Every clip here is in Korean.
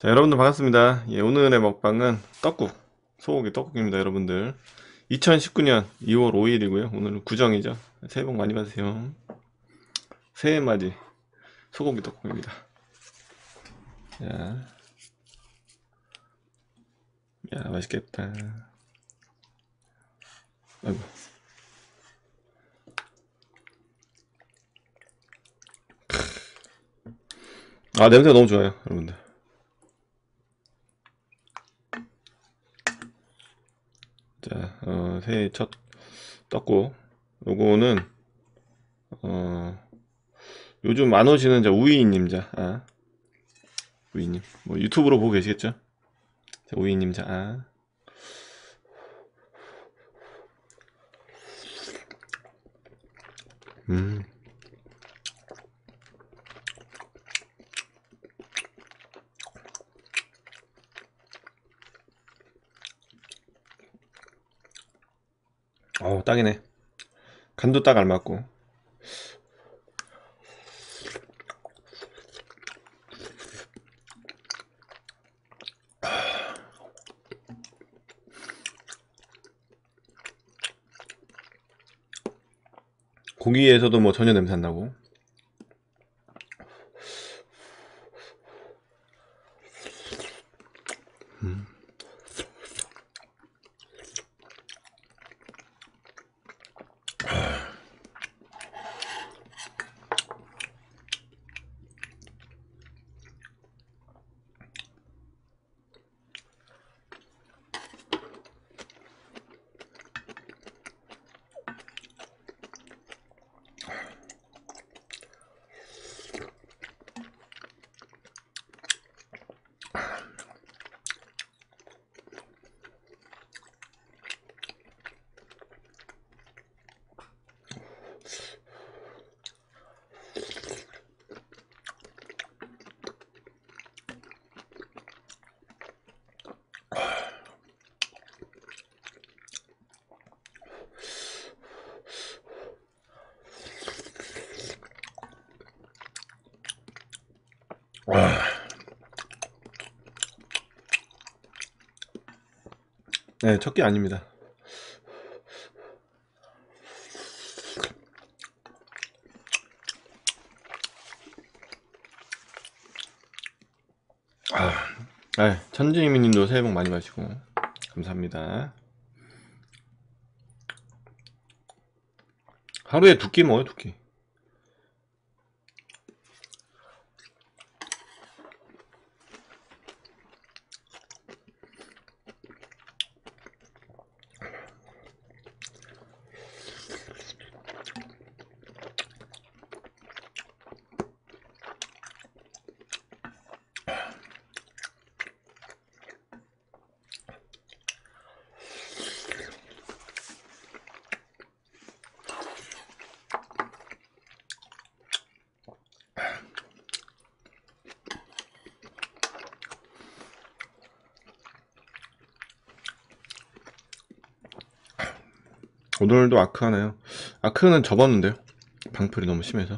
자, 여러분들 반갑습니다. 예, 오늘의 먹방은 떡국, 소고기 떡국입니다, 여러분들. 2019년 2월 5일이고요. 오늘은 구정이죠. 새해 복 많이 받으세요. 새해 맞이 소고기 떡국입니다. 야, 야, 맛있겠다. 아이고. 아, 냄새가 너무 좋아요, 여러분들. 자, 새해 첫 떡국. 요거는, 요즘 안 오시는 우이님 우이님. 뭐 유튜브로 보고 계시겠죠? 자, 우이님 음. 딱이네. 간도 딱 알맞고. 고기에서도 뭐 전혀 냄새 안 나고. 네, 첫 끼 아닙니다. 천지미님도 새해 복 많이 받으시고 감사합니다. 하루에 2끼 먹어요, 2끼. 오늘도 아크 하나요? 아크는 접었는데요. 방풀이 너무 심해서.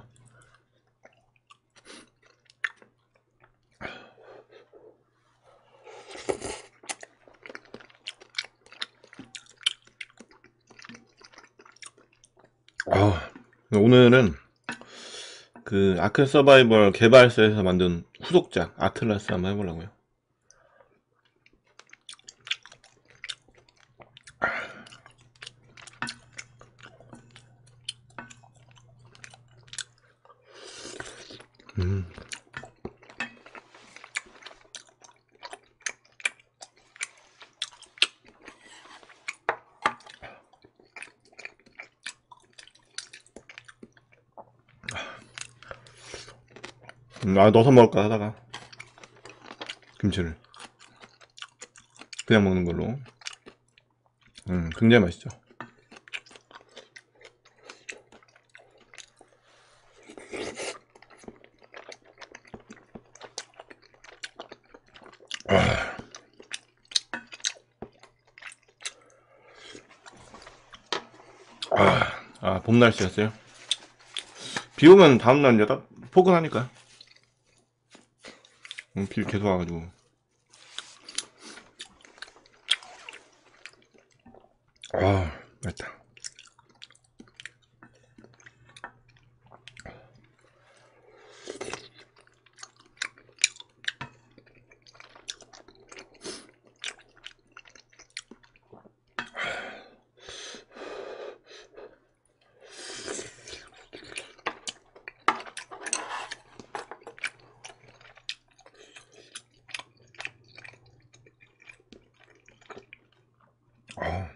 오늘은 그 아크 서바이벌 개발사에서 만든 후속작 아틀라스 한번 해보려고요. 넣어서 먹을까 하다가 김치를 그냥 먹는 걸로. 굉장히 맛있죠. 봄 날씨였어요. 비 오면 다음날 이제 딱 포근하니까. 비 계속 와가지고 아, 맛있다. 아,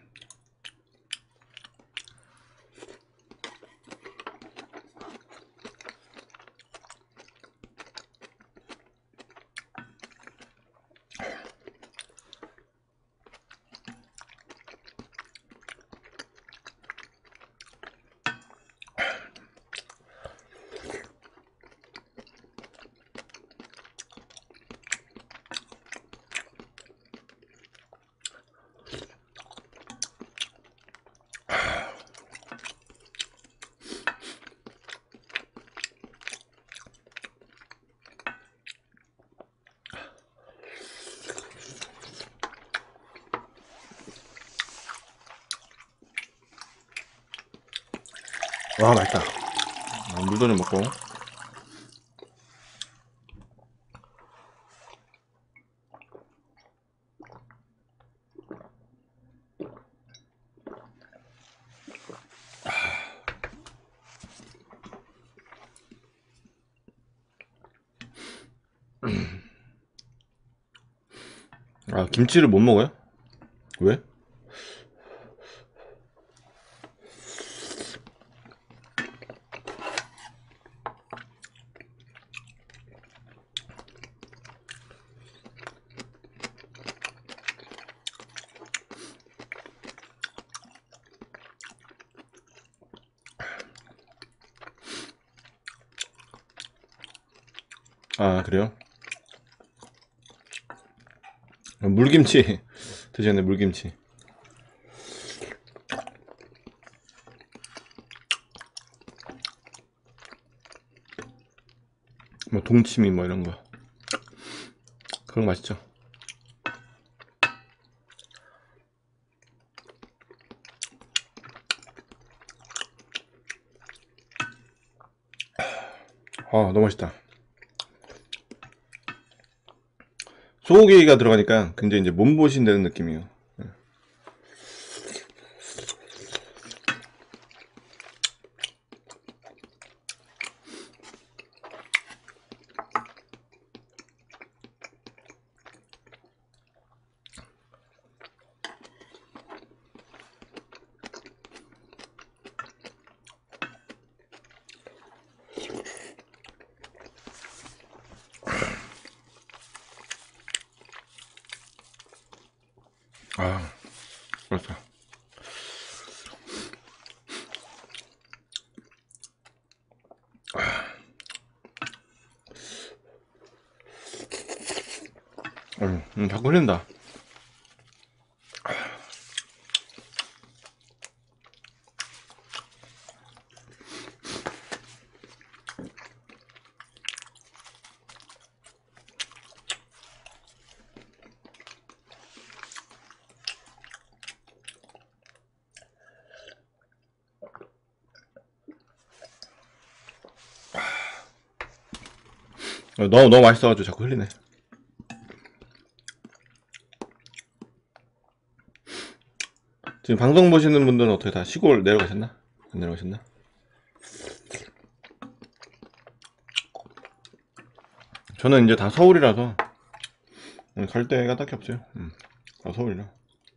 와, 맛있다. 아, 물도 좀 먹고. 아, 김치를 못 먹어요? 왜? 아, 그래요? 물김치 드셨네, 물김치. 뭐 동치미 뭐 이런 거. 그런 거 맛있죠. 아, 너무 맛있다. 소고기가 들어가니까 굉장히 이제 몸보신 되는 느낌이에요. 아, 맛있다. 자꾸 흘린다. 너무 맛있어가지고 자꾸 흘리네. 지금 방송 보시는 분들은 어떻게 다 시골 내려가셨나? 안 내려가셨나? 저는 이제 다 서울이라서 갈 데가 딱히 없어요. 다 서울이라.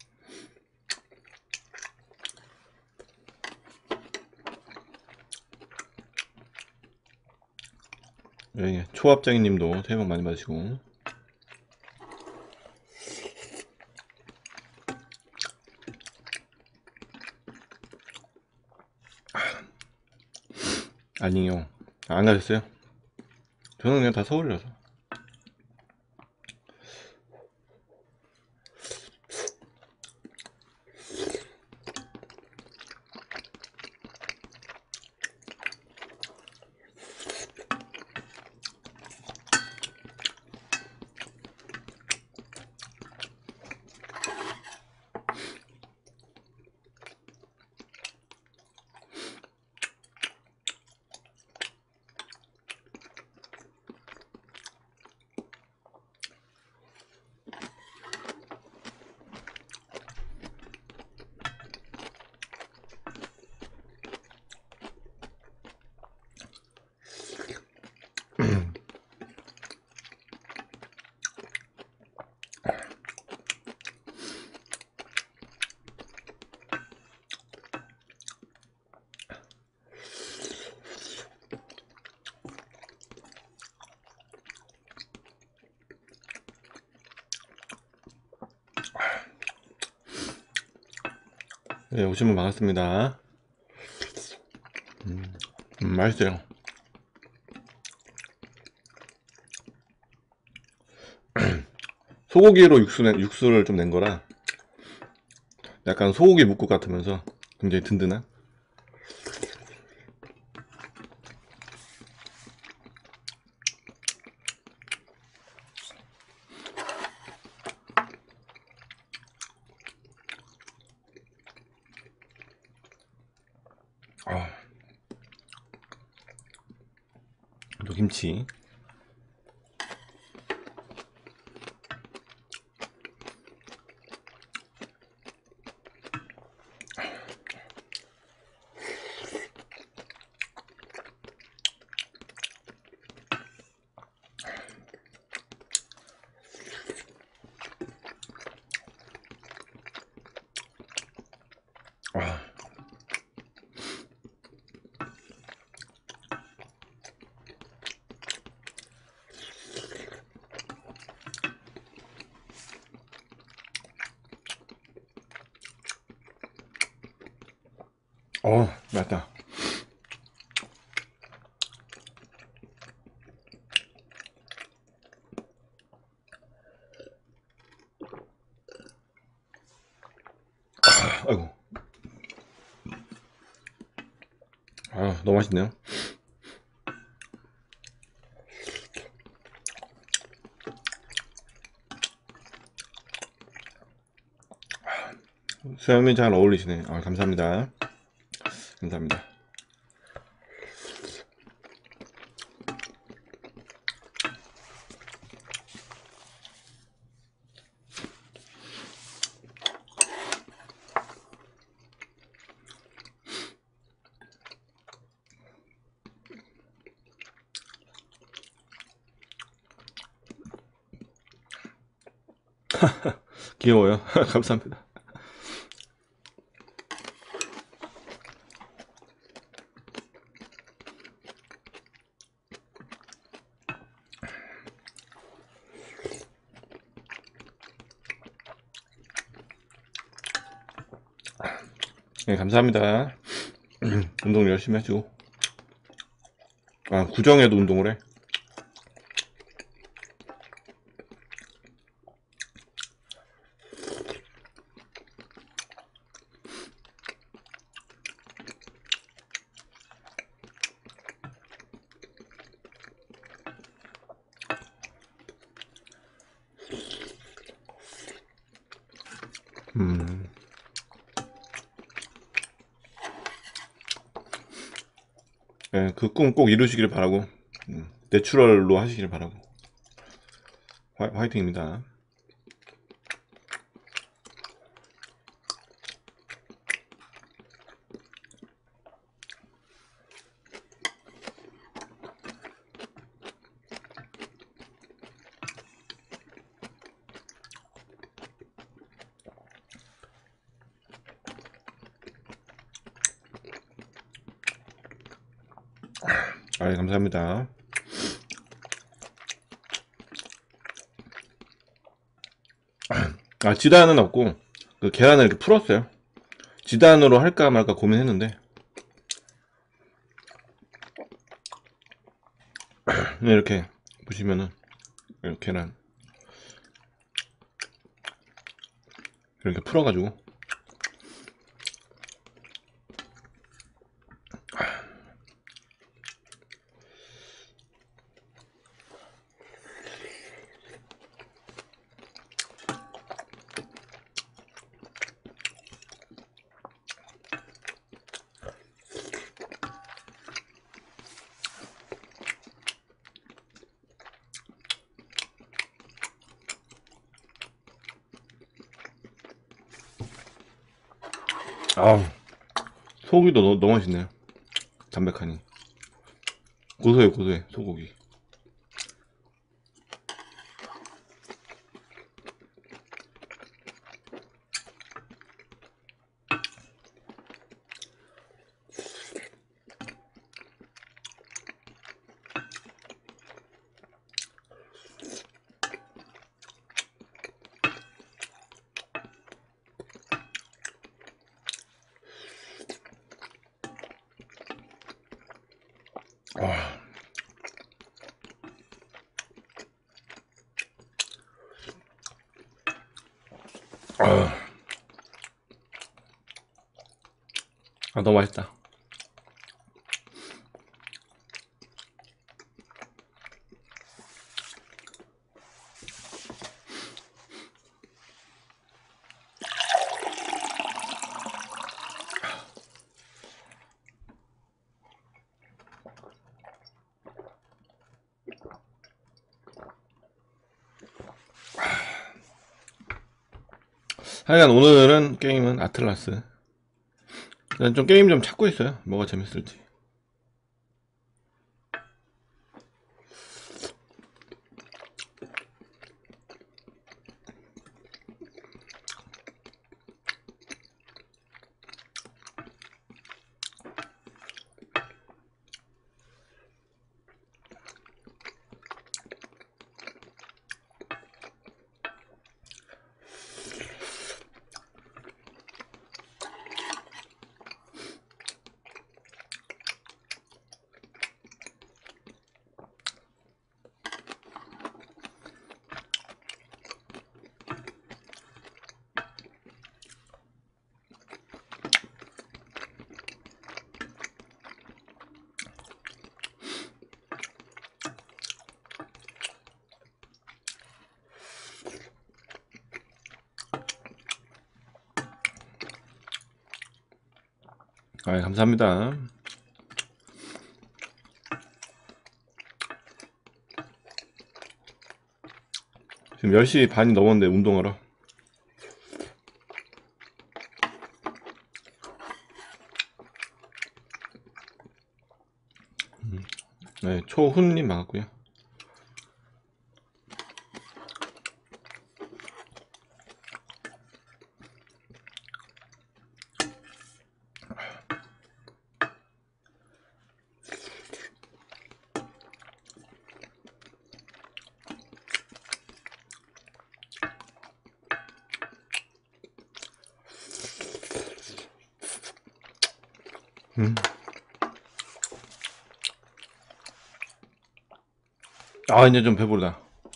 예, 초합장이님도 새해 복 많이 받으시고. 아니요, 안 가셨어요? 저는 그냥 다 서울이라서. 네, 오시면 반갑습니다. 맛있어요. 소고기로 육수를 좀 낸 거라 약간 소고기 묵국 같으면서 굉장히 든든한. 또 김치. 맛있다. 아이고. 너무 맛있네요. 수염이 잘 어울리시네. 감사합니다. 감사합니다. 귀여워요. 감사합니다. 네, 감사합니다. 운동 열심히 해주고. 구정에도 운동을 해. 네, 그 꿈 꼭 이루시길 바라고, 내추럴로 하시길 바라고. 화이팅입니다. 감사합니다. 지단은 없고 그 계란을 이렇게 풀었어요. 지단으로 할까 말까 고민했는데 이렇게 보시면은 이렇게 계란 이렇게 풀어가지고 소고기도 너무 맛있네요. 담백하니 고소해 소고기. 너무 맛있다. 하여간 오늘은 게임은 아틀라스. 난 좀 게임 좀 찾고 있어요. 뭐가 재밌을지. 감사합니다. 지금 10시 반이 넘었는데 운동하러. 네, 초훈님 맞았고요. 이제 좀 배부르다.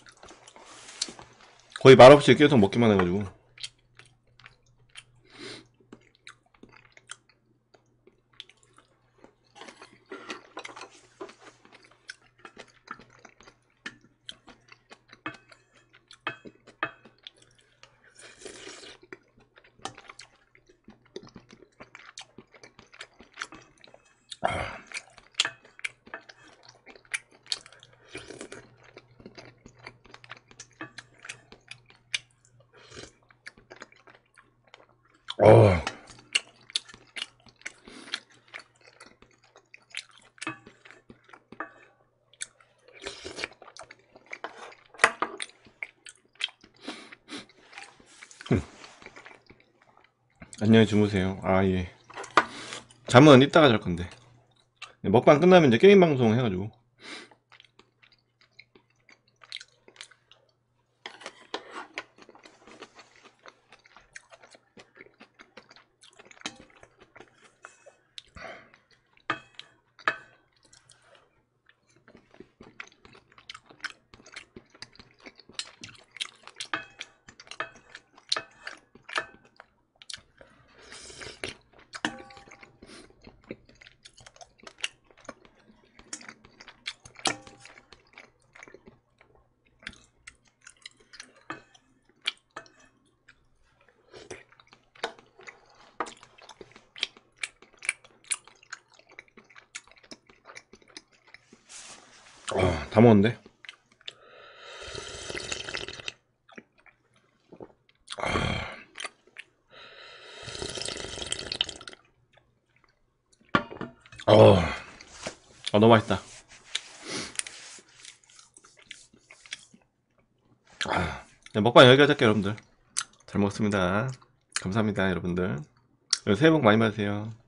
거의 말없이 계속 먹기만 해가지고. 어. 안녕히 주무세요. 예. 잠은 이따가 잘 건데. 먹방 끝나면 이제 게임 방송 해가지고. 다 먹었는데. 너무 맛있다. 네, 먹방 여기까지 할게요, 여러분들. 잘 먹었습니다. 감사합니다, 여러분들. 새해 복 많이 받으세요.